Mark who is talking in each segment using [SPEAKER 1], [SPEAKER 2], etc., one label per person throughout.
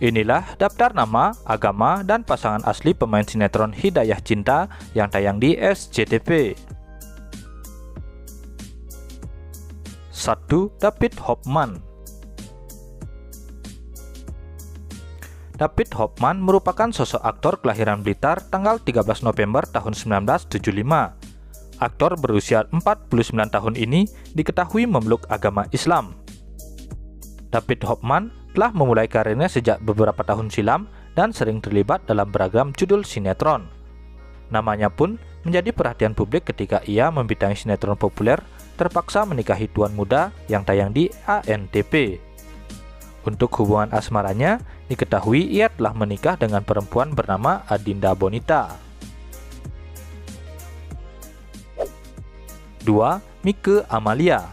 [SPEAKER 1] Inilah daftar nama, agama, dan pasangan asli pemain sinetron Hidayah Cinta yang tayang di SCTV. 1. David Hoffman. David Hoffman merupakan sosok aktor kelahiran Blitar tanggal 13 November tahun 1975. Aktor berusia 49 tahun ini diketahui memeluk agama Islam. David Hoffman telah memulai karirnya sejak beberapa tahun silam dan sering terlibat dalam beragam judul sinetron. Namanya pun menjadi perhatian publik ketika ia membintangi sinetron populer Terpaksa Menikahi Tuan Muda yang tayang di ANTV. Untuk hubungan asmaranya, diketahui ia telah menikah dengan perempuan bernama Adinda Bonita. 2. Mike Amalia.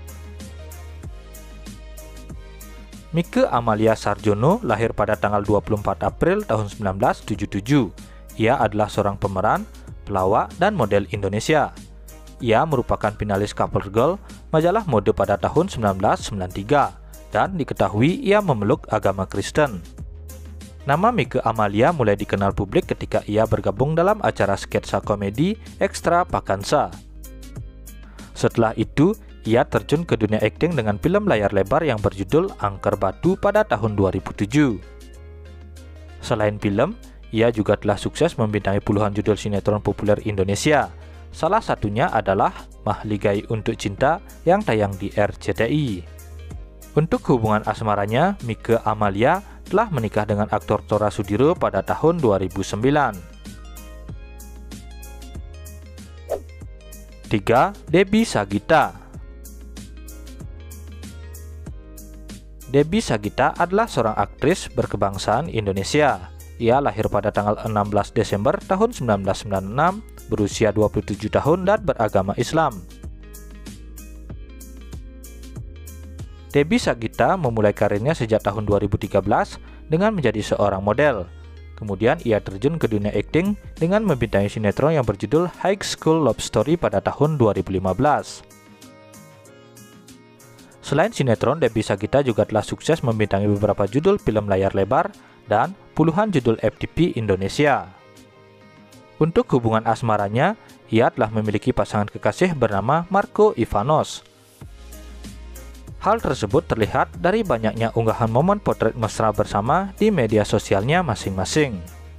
[SPEAKER 1] Mike Amalia Sarjono lahir pada tanggal 24 April tahun 1977. Ia adalah seorang pemeran, pelawak, dan model Indonesia. Ia merupakan finalis Cover Girl, majalah mode pada tahun 1993. Dan diketahui ia memeluk agama Kristen. Nama Mike Amalia mulai dikenal publik ketika ia bergabung dalam acara sketsa komedi Ekstra Pakansa. Setelah itu, ia terjun ke dunia akting dengan film layar lebar yang berjudul Angker Batu pada tahun 2007. Selain film, ia juga telah sukses membintangi puluhan judul sinetron populer Indonesia. Salah satunya adalah Mahligai Untuk Cinta yang tayang di RCTI. Untuk hubungan asmaranya, Mike Amalia telah menikah dengan aktor Tora Sudiro pada tahun 2009. 3. Debbie Sagita. Debbie Sagita adalah seorang aktris berkebangsaan Indonesia. Ia lahir pada tanggal 16 Desember tahun 1996, berusia 27 tahun dan beragama Islam. Debbie Sagita memulai karirnya sejak tahun 2013 dengan menjadi seorang model. Kemudian ia terjun ke dunia akting dengan membintangi sinetron yang berjudul High School Love Story pada tahun 2015. Selain sinetron, Debbie Sagita juga telah sukses membintangi beberapa judul film layar lebar dan puluhan judul FTV Indonesia. Untuk hubungan asmaranya, ia telah memiliki pasangan kekasih bernama Marco Ivanos. Hal tersebut terlihat dari banyaknya unggahan momen potret mesra bersama di media sosialnya masing-masing.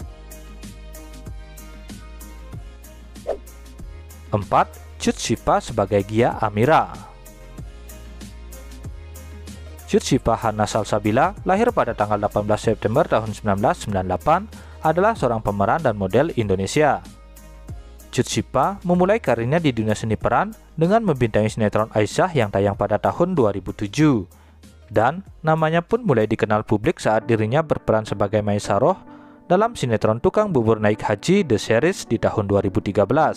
[SPEAKER 1] 4. Cut Syifa sebagai Gia Amira. Cut Syifa Hana Salsabila lahir pada tanggal 18 September tahun 1998, adalah seorang pemeran dan model Indonesia. Cut Syifa memulai karirnya di dunia seni peran dengan membintangi sinetron Aisyah yang tayang pada tahun 2007. Dan namanya pun mulai dikenal publik saat dirinya berperan sebagai Maisaroh dalam sinetron Tukang Bubur Naik Haji The Series di tahun 2013.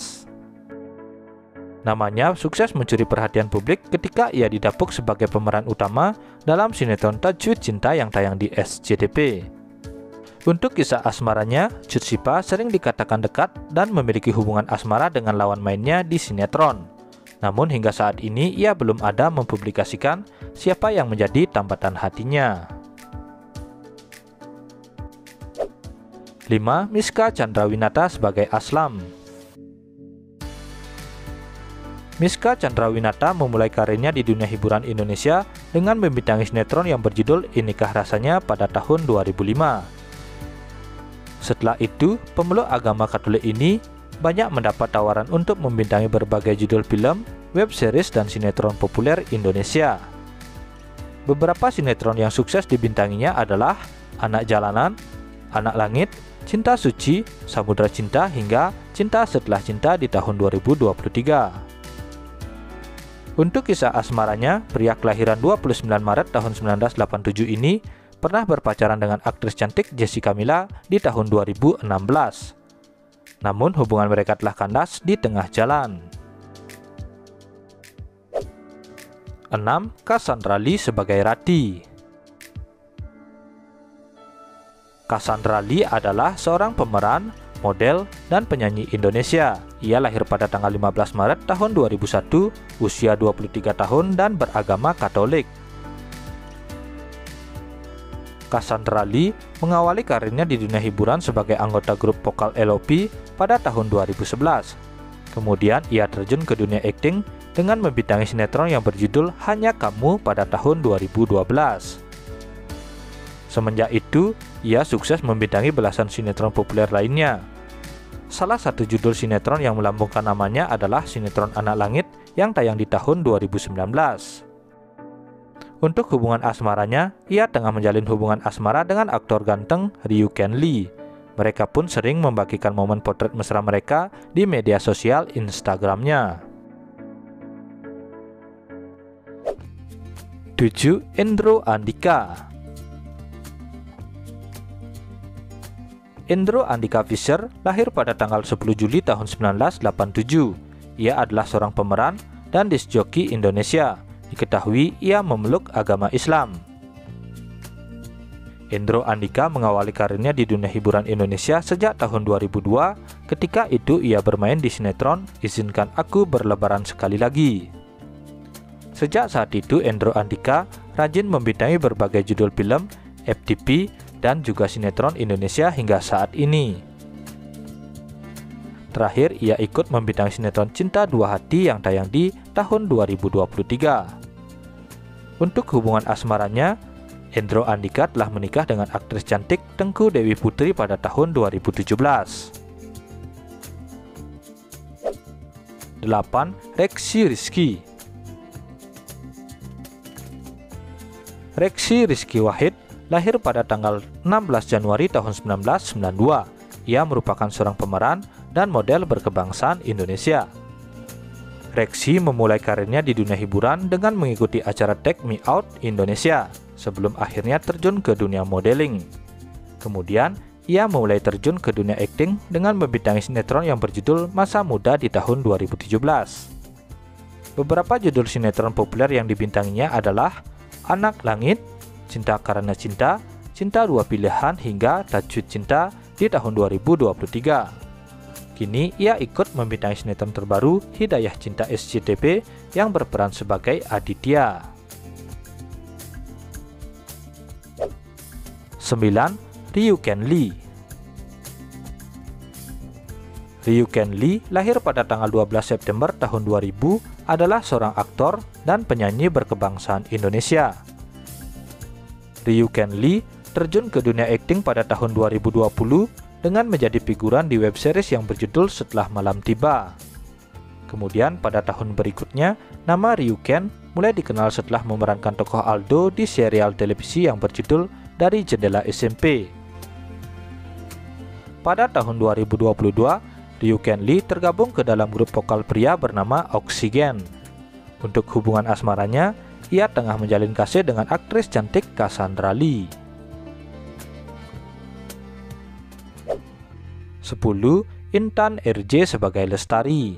[SPEAKER 1] Namanya sukses mencuri perhatian publik ketika ia didapuk sebagai pemeran utama dalam sinetron Tajwid Cinta yang tayang di SCTV. Untuk kisah asmaranya, Cut Syifa sering dikatakan dekat dan memiliki hubungan asmara dengan lawan mainnya di sinetron. Namun hingga saat ini ia belum ada mempublikasikan siapa yang menjadi tambatan hatinya. 5. Miska Chandrawinata sebagai Aslam. Miska Chandrawinata memulai karirnya di dunia hiburan Indonesia dengan membintangi sinetron yang berjudul Inikah Rasanya pada tahun 2005. Setelah itu, pemeluk agama Katolik ini banyak mendapat tawaran untuk membintangi berbagai judul film, web series, dan sinetron populer Indonesia. Beberapa sinetron yang sukses dibintanginya adalah Anak Jalanan, Anak Langit, Cinta Suci, Samudra Cinta, hingga Cinta Setelah Cinta di tahun 2023. Untuk kisah asmaranya, pria kelahiran 29 Maret tahun 1987 ini pernah berpacaran dengan aktris cantik Jessica Mila di tahun 2016. Namun hubungan mereka telah kandas di tengah jalan. 6. Cassandra Lee sebagai Rati. Cassandra Lee adalah seorang pemeran, model, dan penyanyi Indonesia. Ia lahir pada tanggal 15 Maret tahun 2001, usia 23 tahun dan beragama Katolik. Cassandra Lee mengawali karirnya di dunia hiburan sebagai anggota grup vokal LOP pada tahun 2011. Kemudian ia terjun ke dunia akting dengan membintangi sinetron yang berjudul Hanya Kamu pada tahun 2012. Semenjak itu, ia sukses membintangi belasan sinetron populer lainnya. Salah satu judul sinetron yang melambungkan namanya adalah sinetron Anak Langit yang tayang di tahun 2019. Untuk hubungan asmaranya, ia tengah menjalin hubungan asmara dengan aktor ganteng Ryuken Lee. Mereka pun sering membagikan momen potret mesra mereka di media sosial Instagramnya. 7. Endro Andika. Endro Andika Fisher lahir pada tanggal 10 Juli tahun 1987. Ia adalah seorang pemeran dan disc joki Indonesia. Diketahui ia memeluk agama Islam. Endro Andika mengawali karirnya di dunia hiburan Indonesia sejak tahun 2002. Ketika itu ia bermain di sinetron Izinkan Aku Berlebaran Sekali Lagi. Sejak saat itu Endro Andika rajin membintangi berbagai judul film, FTV, dan juga sinetron Indonesia hingga saat ini. Terakhir ia ikut membintangi sinetron Cinta Dua Hati yang tayang di tahun 2023. Untuk hubungan asmaranya, Endro Andika telah menikah dengan aktris cantik Tengku Dewi Putri pada tahun 2017. 8. Reksi Rizky. Reksi Rizky Wahid lahir pada tanggal 16 Januari tahun 1992. Ia merupakan seorang pemeran dan model berkebangsaan Indonesia. Reksi memulai karirnya di dunia hiburan dengan mengikuti acara Take Me Out Indonesia, sebelum akhirnya terjun ke dunia modeling. Kemudian, ia mulai terjun ke dunia akting dengan membintangi sinetron yang berjudul Masa Muda di tahun 2017. Beberapa judul sinetron populer yang dibintanginya adalah Anak Langit, Cinta Karena Cinta, Cinta Dua Pilihan, hingga Tajwid Cinta di tahun 2023. Kini ia ikut membintangi sinetron terbaru Hidayah Cinta SCTV yang berperan sebagai Aditya. 9. Ryuken Lee. Ryuken Lee lahir pada tanggal 12 September tahun 2000, adalah seorang aktor dan penyanyi berkebangsaan Indonesia. Ryuken Lee terjun ke dunia akting pada tahun 2020 dengan menjadi figuran di web series yang berjudul Setelah Malam Tiba. Kemudian pada tahun berikutnya, nama Ryuken mulai dikenal setelah memerankan tokoh Aldo di serial televisi yang berjudul Dari Jendela SMP. Pada tahun 2022, Ryuken Lee tergabung ke dalam grup vokal pria bernama Oxygen. Untuk hubungan asmaranya, ia tengah menjalin kasih dengan aktris cantik Cassandra Lee. 10. Intan RJ sebagai Lestari.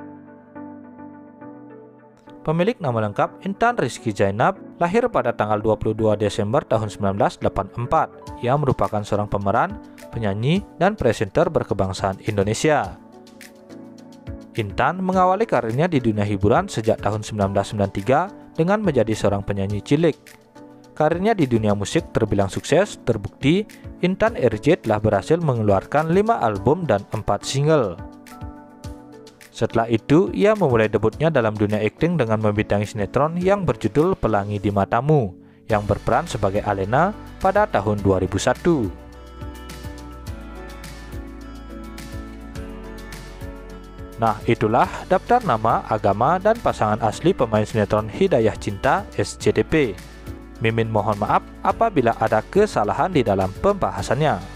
[SPEAKER 1] Pemilik nama lengkap Intan Rizky Zainab lahir pada tanggal 22 Desember tahun 1984. Ia merupakan seorang pemeran, penyanyi, dan presenter berkebangsaan Indonesia. Intan mengawali karirnya di dunia hiburan sejak tahun 1993 dengan menjadi seorang penyanyi cilik. Karirnya di dunia musik terbilang sukses, terbukti Intan RJ telah berhasil mengeluarkan 5 album dan 4 single. Setelah itu, ia memulai debutnya dalam dunia akting dengan membintangi sinetron yang berjudul Pelangi di Matamu, yang berperan sebagai Alena pada tahun 2001. Nah, itulah daftar nama, agama, dan pasangan asli pemain sinetron Hidayah Cinta SCTV. Mimin mohon maaf apabila ada kesalahan di dalam pembahasannya.